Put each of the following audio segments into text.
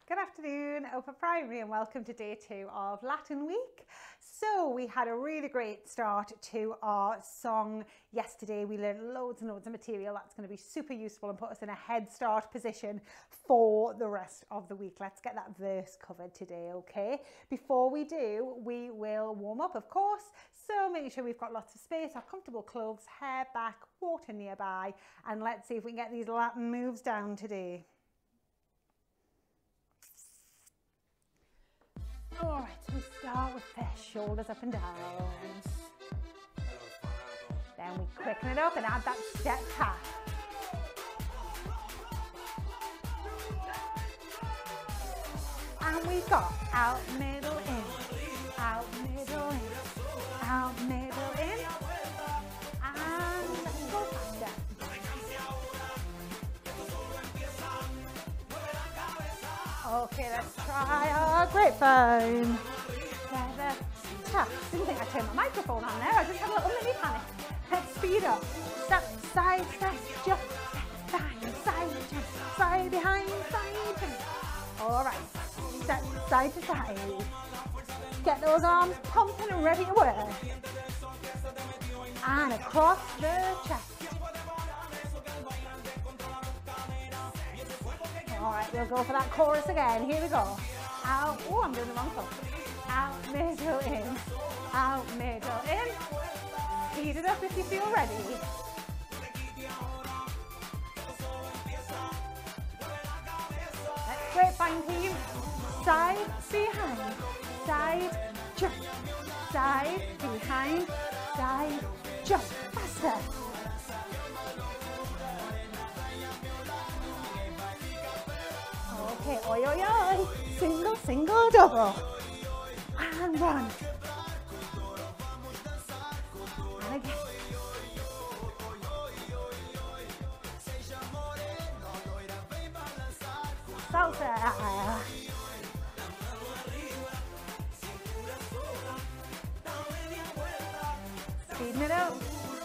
Good afternoon, Upper Primary, and welcome to day 2 of Latin week. So we had a really great start to our song yesterday. We learned loads and loads of material that's going to be super useful and put us in a head start position for the rest of the week. Let's get that verse covered today, okay? Before we do, we will warm up, of course. So making sure we've got lots of space, our comfortable clothes, hair back, water nearby, and let's see if we can get these Latin moves down today. All right, so we start with fish, shoulders up and down. Then we quicken it up and add that step tap. And we've got out, middle, in, out, middle, in, out, middle, in. And let's go faster. Okay, let's try our grapevine. Didn't think I turned my microphone on there. I just had a little mini panic. Let's speed up. Step, side, step, jump, step, side, jump, side, behind, side, jump. All right. Step, side to side. Get those arms pumping and ready to work. And across the chest. All right, we'll go for that chorus again. Here we go. Out, oh, I'm doing the wrong foot. Out, middle, in. Out, middle, in. Speed it up if you feel ready. Let's grapevine team. Side, behind. Side, jump. Side, behind. Side, jump. Faster. Okay, oi, oi, oi. Single, single, double. And run. And again. Salsa. Speeding it up.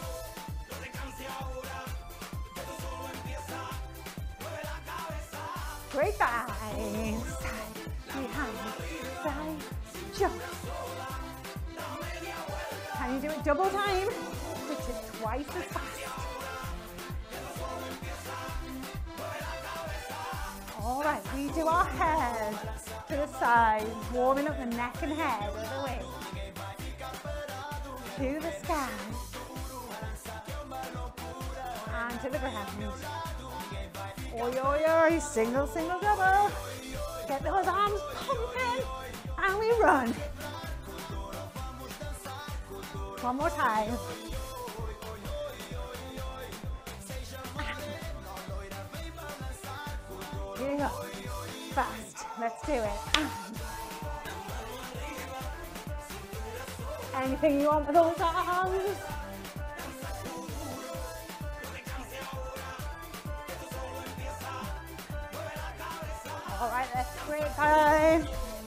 Grapevine. Side, behind, side, jump. Can you do it double time, which is twice as fast? All right, we do our head to the side, warming up the neck and head of the way. To the sky. And to the ground. Oi, oi, oi, single, single, double. Get those arms pumping, and we run. One more time. Here we go. Fast. Let's do it. Anything you want with those arms. All right, that's grapevine.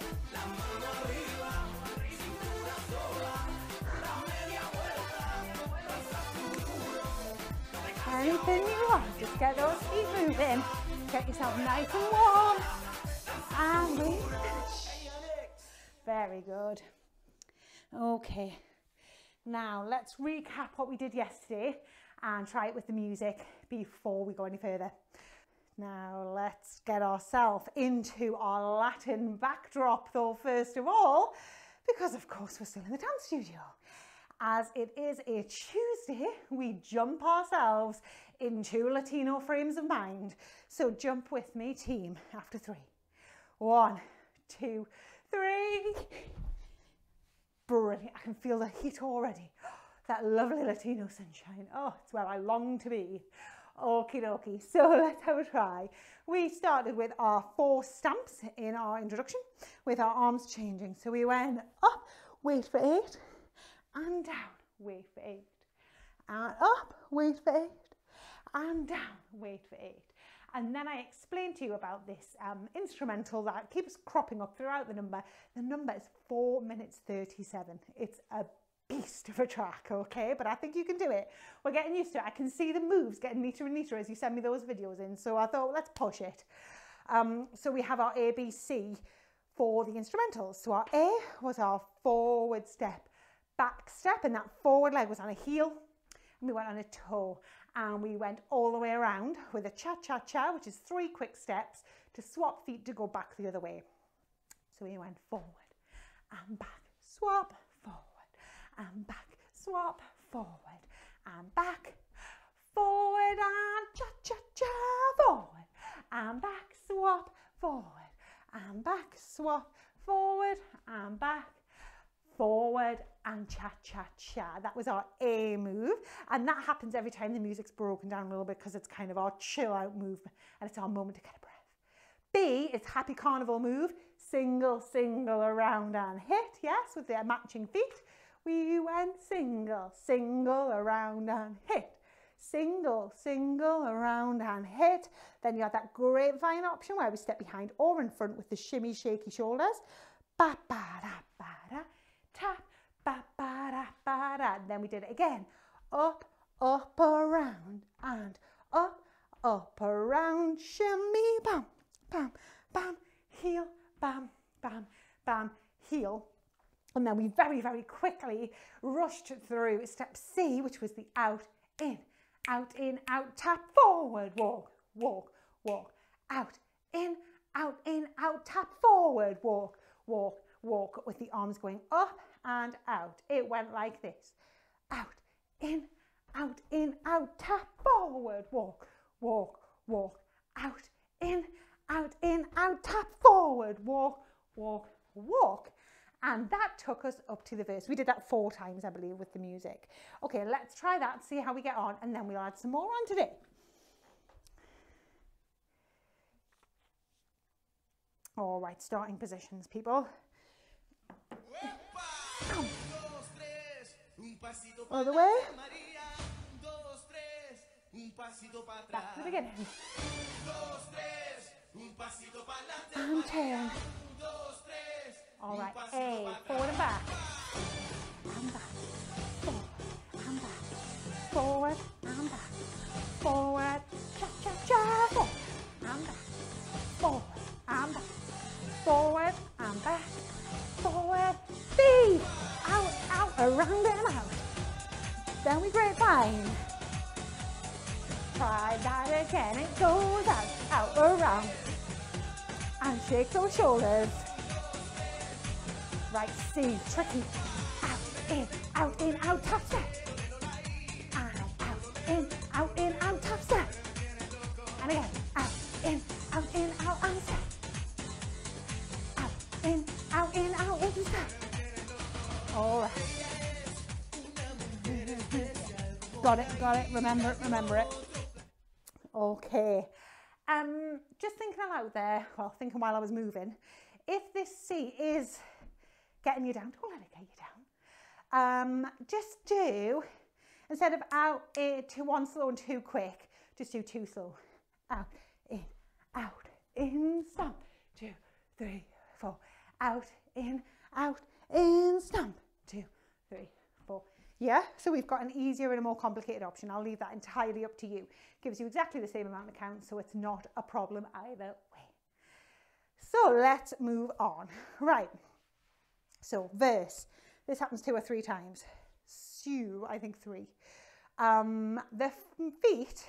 Anything you want, just get those feet moving. Get yourself nice and warm. And we finish. Very good. Okay, now let's recap what we did yesterday and try it with the music before we go any further. Now let's get ourselves into our Latin backdrop though first of all, because of course we're still in the dance studio. As it is a Tuesday, we jump ourselves into Latino frames of mind. So jump with me, team, after 3. 1, 2, 3. Brilliant, I can feel the heat already. That lovely Latino sunshine. Oh, it's where I long to be. Okie dokie, so let's have a try. We started with our 4 stamps in our introduction with our arms changing. So we went up, wait for 8, and down, wait for 8, and up, wait for 8, and down, wait for 8. And then I explained to you about this instrumental that keeps cropping up throughout the number. The number is 4 minutes 37. It's a beast of a track, okay? But I think you can do it. We're getting used to it. I can see the moves getting neater and neater as you send me those videos in. So I thought, let's push it. So we have our A, B, C for the instrumentals. So our A was our forward step, back step, and that forward leg was on a heel, and we went on a toe, and we went all the way around with a cha-cha-cha, which is 3 quick steps to swap feet to go back the other way. So we went forward and back, swap, forward and back, swap, forward and back, forward and cha-cha-cha, forward and back, swap, forward and back, swap, forward and back, forward and cha-cha-cha. That was our A move, and that happens every time the music's broken down a little bit because it's kind of our chill out movement and it's our moment to get a breath. B is happy carnival move, single, single around and hit, yes, with their matching feet. We went single, single around and hit, single, single around and hit. Then you have that grapevine option where we step behind or in front with the shimmy, shaky shoulders. Ba ba da ba da, tap, ba ba da ba da. And then we did it again. Up, up, around, and up, up, around, shimmy, bam, bam, bam, heel, bam, bam, bam, heel. And then we very, very quickly rushed through step C, which was the out, in, out, tap, forward, walk, walk, walk, out, in, out, tap, forward, walk, walk, walk, with the arms going up and out. It went like this. Out, in, out, tap, forward, walk, walk, walk, out, in, out, tap, forward, walk, walk, walk. And that took us up to the verse. We did that 4 times, I believe, with the music. Okay, let's try that, see how we get on, and then we'll add some more on today. All right, starting positions, people. Come. All the way. Back to the beginning. And turn. All right, A, forward and back. And back. Forward and back. Forward and back. Forward. Cha-cha-cha. Forward and back. Forward and back. Forward and back. Forward. B. Out, around and out. Then we grapevine. Try that again. It goes out, around. And shake those shoulders. Right, C, tricky. Out, out, top step. And out, top step. And again, out, in, out, and step. Out, in, step. All right. Got it, remember it. Okay. Just thinking aloud there, well, thinking while I was moving, if this C is getting you down, don't let it get you down. Just do, instead of out, to 1 slow and 2 quick, just do 2 slow. Out, in, stomp. 2, 3, 4. Out, in, stomp. 2, 3, 4. Yeah, so we've got an easier and a more complicated option. I'll leave that entirely up to you. Gives you exactly the same amount of counts, so it's not a problem either way. So let's move on. Right. So verse, this happens 2 or 3 times. Sue, I think 3. The feet,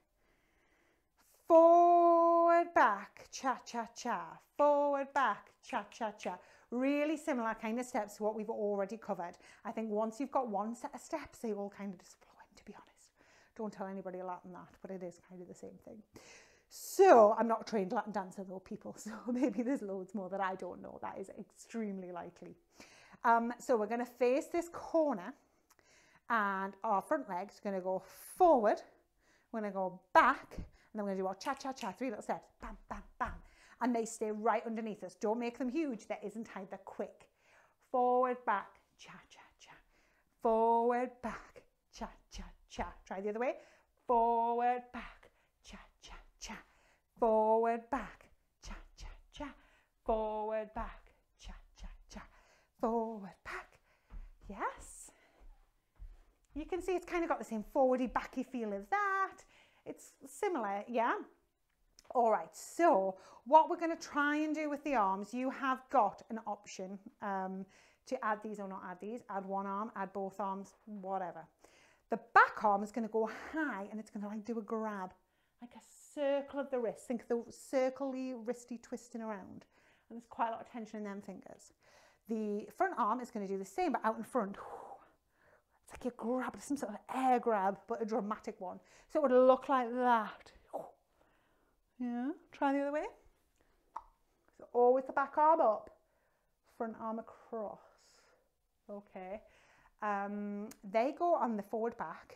forward, back, cha-cha-cha, forward, back, cha-cha-cha. Really similar kind of steps to what we've already covered. I think once you've got 1 set of steps, they all kind of just flow in, to be honest. Don't tell anybody a Latin that, but it is kind of the same thing. So, I'm not a trained Latin dancer though, people, so maybe there's loads more that I don't know. That is extremely likely. So we're going to face this corner, and our front leg's going to go forward. We're going to go back, and then we're going to do our cha-cha-cha, 3 little steps, bam, bam, bam. And they stay right underneath us. Don't make them huge. There isn't time. They're quick. Forward, back, cha-cha-cha. Forward, back, cha-cha-cha. Try the other way. Forward, back, cha-cha-cha. Forward, back, cha-cha-cha. Forward, back, cha-cha-cha. Forward, back. Yes. You can see it's kind of got the same forwardy, backy feel as that. It's similar, yeah? All right, so what we're going to try and do with the arms, you have got an option to add these or not add these, add one arm, add both arms, whatever. The back arm is going to go high and it's going to like do a grab, like a circle of the wrist. Think of the circle-y, wristy twisting around. And there's quite a lot of tension in them fingers. The front arm is going to do the same, but out in front. It's like you grab, some sort of air grab, but a dramatic one. So it would look like that. Yeah, try the other way. So always the back arm up, front arm across. Okay. They go on the forward back.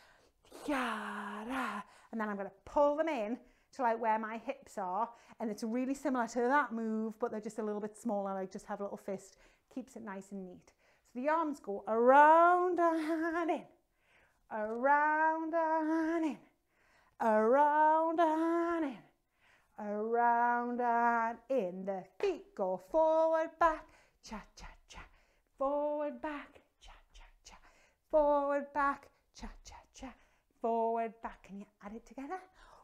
And then I'm going to pull them in to like where my hips are. And it's really similar to that move, but they're just a little bit smaller. I just have a little fist. Keeps it nice and neat. So the arms go around and in, around and in, around and in, around and in. The feet go forward, back, cha-cha-cha, forward, back, cha-cha-cha, forward, back, cha-cha-cha, forward, back. Can you add it together?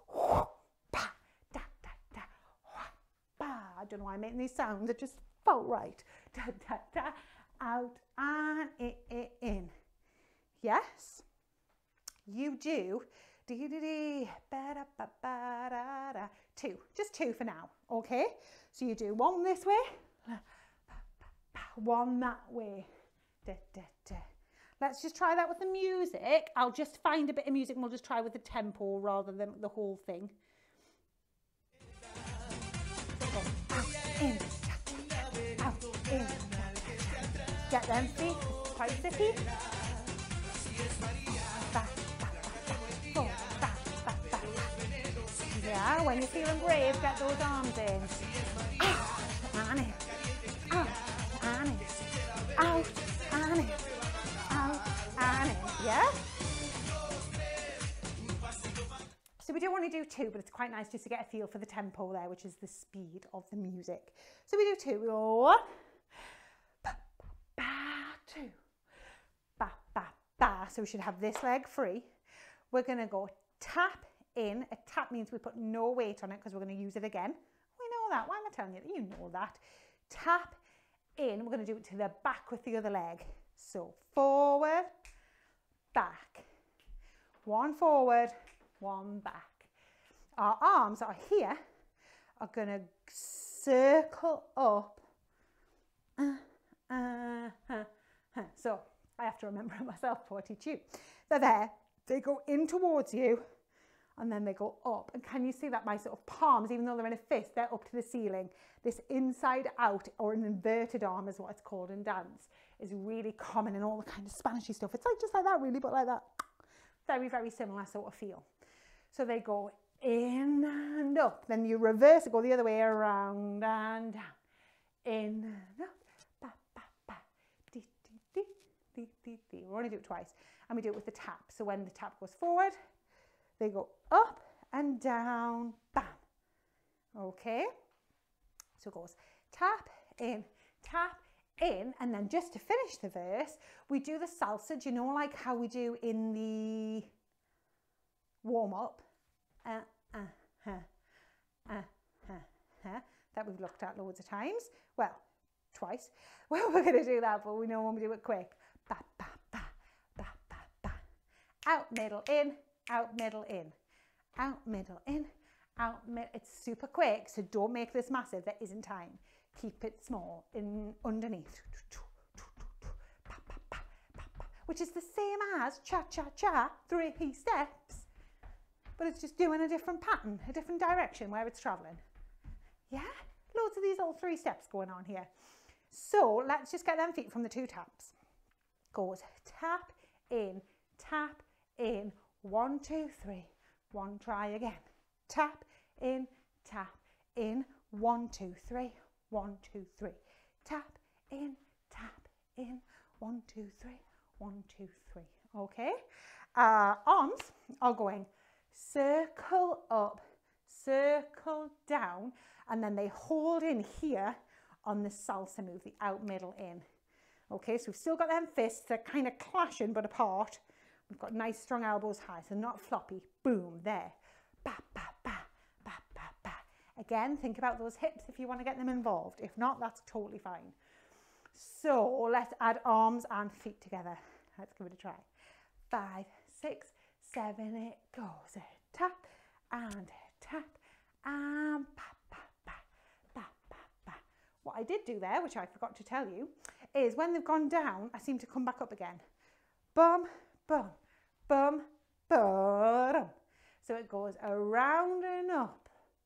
I don't know why I'm making these sounds, it just felt right. Da, da, da. Out and in. Yes? You do. Two. Just two for now. Okay? So you do one this way, one that way. Da, da, da. Let's just try that with the music. I'll just find a bit of music and we'll just try with the tempo rather than the whole thing. In, out, in, get them feet quite zippy. Back, forward, back. Yeah, when you're feeling brave, get those arms in. Out and in, out and in, out and in, out and in. Yeah? So we don't want to do two, but it's quite nice just to get a feel for the tempo there, which is the speed of the music. So we do two. We go 1, ba, ba, 2, ba, ba, ba. So we should have this leg free. We're going to go tap in. A tap means we put no weight on it because we're going to use it again. We know that. Why am I telling you? You know that. Tap in. We're going to do it to the back with the other leg. So forward, back. One forward, one back. Our arms are here, are going to circle up. So I have to remember it myself before I teach you. They're there, they go in towards you, and then they go up. And can you see that my sort of palms, even though they're in a fist, they're up to the ceiling. This inside out, or an inverted arm is what it's called in dance, is really common in all the kind of Spanishy stuff. It's like just like that really, but like that. Very, very similar sort of feel. So they go in and up. Then you reverse it, go the other way, around and down. In and up. Ba, ba, ba. Dee, dee, dee, dee, dee, dee. We only do it twice. And we do it with the tap. So when the tap goes forward, they go up and down, bam. Okay? So it goes tap, in, and then just to finish the verse, we do the salsa. Do you know like how we do in the warm-up? That we've looked at loads of times. Well, twice. Well, we're going to do that, but we know when we do it quick. Ba, ba, ba, ba, ba, ba. Out, middle, in, out, middle, in. Out, middle, in, out, middle. It's super quick, so don't make this massive. There isn't time. Keep it small, in underneath. Which is the same as cha-cha-cha, 3 steps. But it's just doing a different pattern, a different direction where it's traveling. Yeah? Loads of these little 3 steps going on here. So let's just get them feet from the 2 taps. Goes tap, in, 1, 2, 3. 1, try again. Tap, in, 1, 2, 3. 1, 2, 3. Tap, in, 1, 2, 3. 1, 2, 3. Okay? Arms are going circle up, circle down, and then they hold in here on the salsa move, the out, middle, in. Okay, so we've still got them fists, they're kind of clashing but apart. We've got nice strong elbows high, so not floppy. Boom, there. Ba, ba, ba, ba, ba, ba. Again, think about those hips if you want to get them involved. If not, that's totally fine. So let's add arms and feet together. Let's give it a try. 5, 6, 7, it goes. Tap and tap and pa, pa, pa, pa, pa, pa. What I did do there, which I forgot to tell you, is when they've gone down, I seem to come back up again. Bum, bum, bum, bum. So it goes around and up.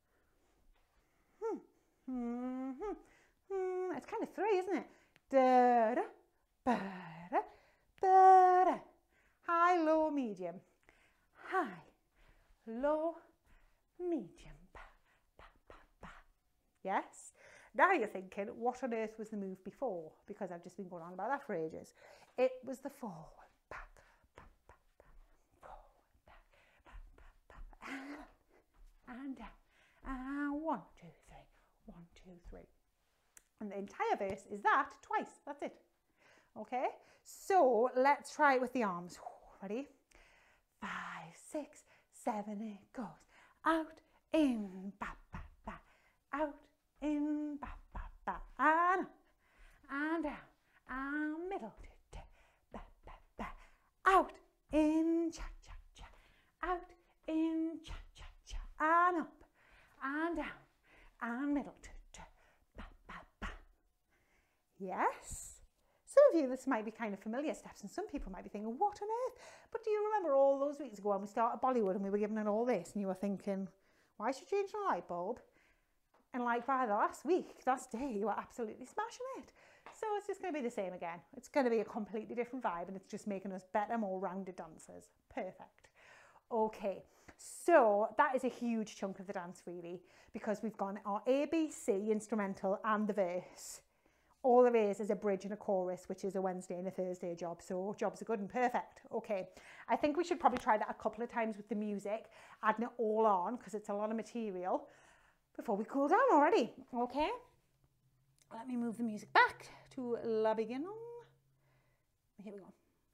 It's kind of 3, isn't it? Da, da, ba, da, ba, da. High, low, medium. High, low, medium. Pa, pa, pa, pa. Yes? Now you're thinking, what on earth was the move before? Because I've just been going on about that for ages. It was the forward. Back, back, back, back. Forward, back, back, back, back. And down. And 1, 2, 3. 1, 2, 3. And the entire verse is that twice. That's it. Okay? So let's try it with the arms. Ready? 5, 6, 7, it goes. Out, in, ba, ba, ba. Out, in, ba, ba, ba. And down. And middle. Ba, ba, ba. Out, in, cha, cha, cha. Out, in, cha, cha, cha. And up. And down. And middle. Ba, ba, ba. Yes? Some of you, this might be kind of familiar steps, and some people might be thinking, what on earth? But do you remember all those weeks ago when we started Bollywood and we were giving it all this, and you were thinking, why should you change the light bulb? And like by the last day, you were absolutely smashing it. So it's just going to be the same again. It's going to be a completely different vibe, and it's just making us better, more rounded dancers. Perfect. Okay, so that is a huge chunk of the dance really, because we've gone our A, B, C instrumental and the verse. All there is a bridge and a chorus, which is a Wednesday and a Thursday job. So jobs are good and perfect. Okay, I think we should probably try that a couple of times with the music, adding it all on because it's a lot of material before we cool down already. Okay, let me move the music back to la beginning. Here we go.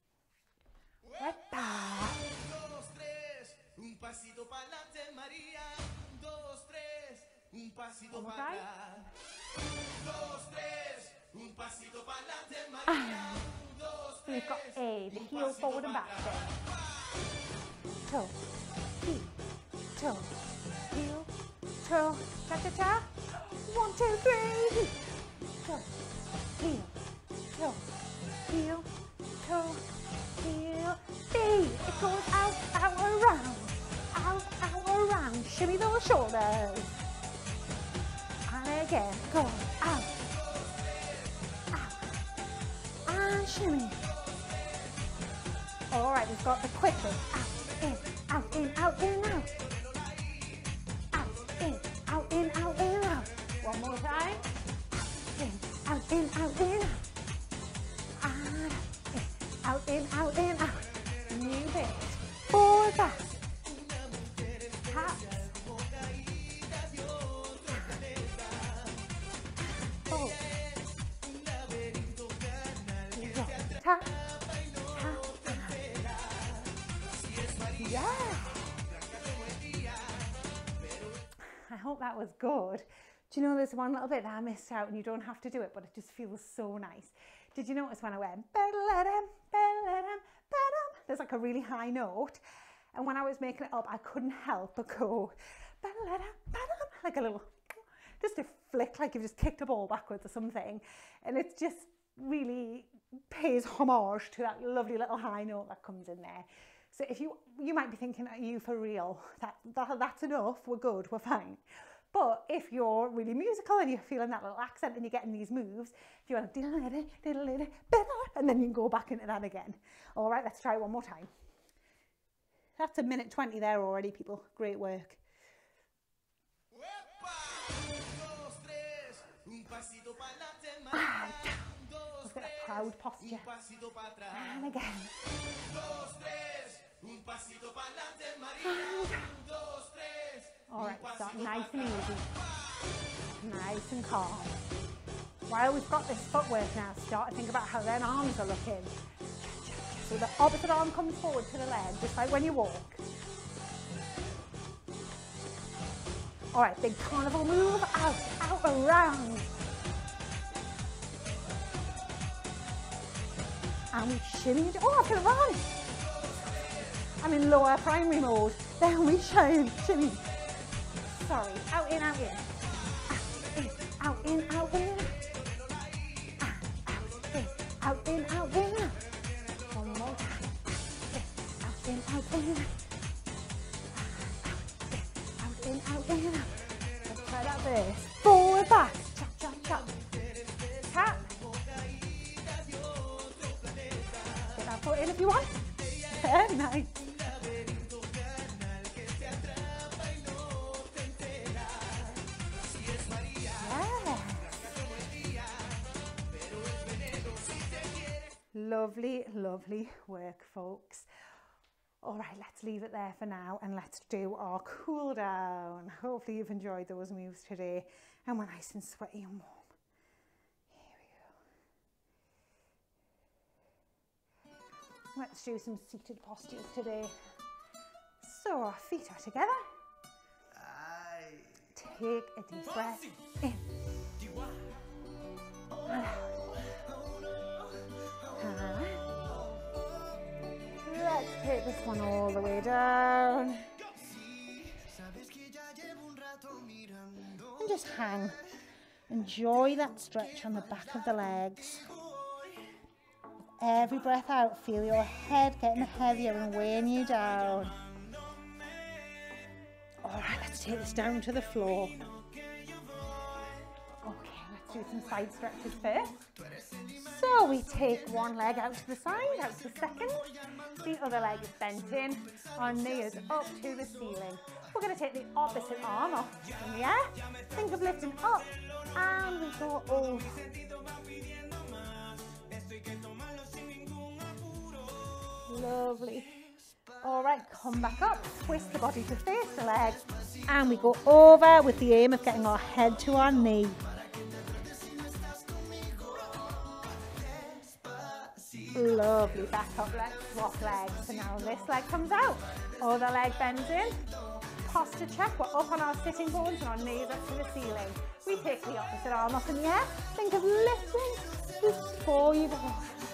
One more time. So we've got A, the heel forward and back then. Toe, heel, toe, heel, toe, cha-cha-cha. 1, 2, 3. Toe, heel, toe, heel, toe, heel. B, it goes out, around, out, around. Shimmy those shoulders. And again, go out. Shimmy. All right, we've got the quick one. Out, in, out, in, out, in, out. Out, in, out, in, out, in, out. One more time. Out, in, out, in, out. And in, out, in, out, in, out. New bit. Forward, back. Tap. Forward. Tap, tap, yeah. I hope that was good. Do you know there's one little bit that I missed out and you don't have to do it, but it just feels so nice. Did you notice when I went, there's like a really high note, and when I was making it up, I couldn't help but go, like a little, just a flick, like you've just kicked a ball backwards or something, and it's just really pays homage to that lovely little high note that comes in there. So if you might be thinking, are you for real? That's enough, we're good, we're fine. But if you're really musical and you're feeling that little accent and you're getting these moves, if you want to and then you can go back into that again. All right, let's try it one more time. That's a minute 20 there already, people. Great work. Let's get a proud posture. And again. All right, start nice and easy. Nice and calm. While we've got this footwork now, start to think about how their arms are looking. So the opposite arm comes forward to the leg, just like when you walk. All right, big carnival move, out, out, around. And we shimmy, oh, I can run. I'm in lower primary mode. Then we shimmy. Sorry, out, in, out, in. Out, in, out, in. Out, in, out, in. One more time. Out, in, out, in. Out, in, out, in. Let's try that first. Forward, back. Chop, chop, chop. Tap. Get that foot in if you want. Nice. Lovely, lovely work, folks. All right, let's leave it there for now and let's do our cool down. Hopefully you've enjoyed those moves today and we're nice and sweaty and warm. Here we go. Let's do some seated postures today. So our feet are together. Take a deep breath in. And out. Let's take this one all the way down. And just hang. Enjoy that stretch on the back of the legs. Every breath out, feel your head getting heavier and weighing you down. All right, let's take this down to the floor. Okay, let's do some side stretches first. So we take one leg out to the side, out to the second. The other leg is bent in. Our knee is up to the ceiling. We're going to take the opposite arm off in the air. Think of lifting up and we go over. Lovely. All right, come back up, twist the body to face the leg, and we go over with the aim of getting our head to our knee. Lovely, back up, let's swap legs. So now this leg comes out, other leg bends in, posture check, we're up on our sitting bones and our knees up to the ceiling. We take the opposite arm up in the air, think of lifting before you go.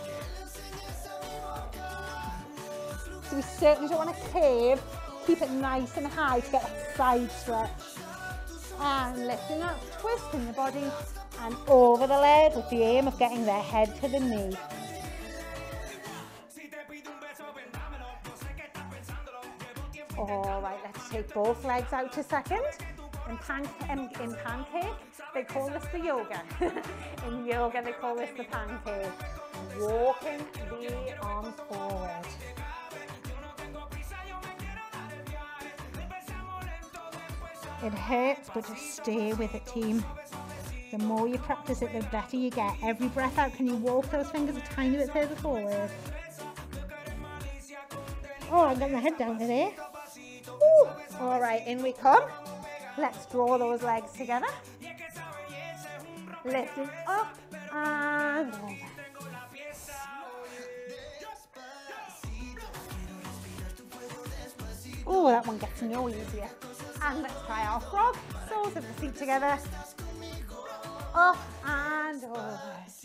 So we certainly don't want to cave, keep it nice and high to get a side stretch. And lifting up, twisting the body and over the leg with the aim of getting their head to the knee. All right, let's take both legs out to second. In pancake, they call this the yoga. In yoga, they call this the pancake. Walking the arms forward. It hurts, but just stay with it, team. The more you practice it, the better you get. Every breath out, can you walk those fingers a tiny bit further forward? Oh, I've got my head down today. Woo. All right, in we come. Let's draw those legs together. Lifting up and over. Oh, that one gets no easier. And let's try our frog. Soles of the feet together. Up and over.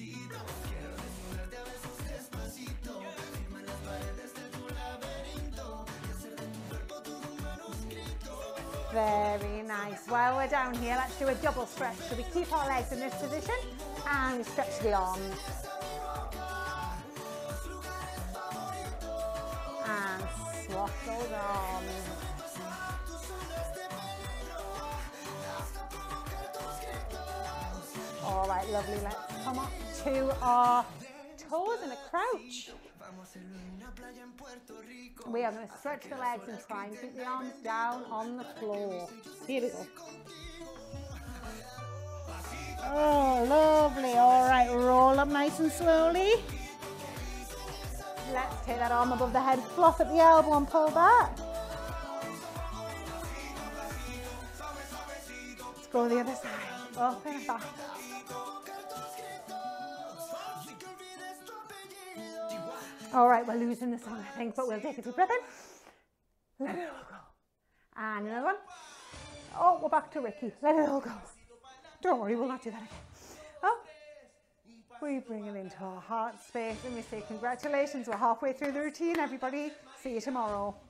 Very nice. While we're down here, let's do a double stretch. So we keep our legs in this position and we stretch the arms. And swap those arms. All right, lovely. Let's come up to our toes in a crouch. We are going to stretch the legs and try and keep the arms down on the floor. Here we go. Oh, lovely. All right, roll up nice and slowly. Let's take that arm above the head, fluff at the elbow and pull back. Let's go the other side. Up and back. All right, we're losing the song, I think, but we'll take a deep breath in. Let it all go. And another one. Oh, we're back to Ricky. Let it all go. Don't worry, we'll not do that again. Oh, we bring it into our heart space and we say congratulations. We're halfway through the routine, everybody. See you tomorrow.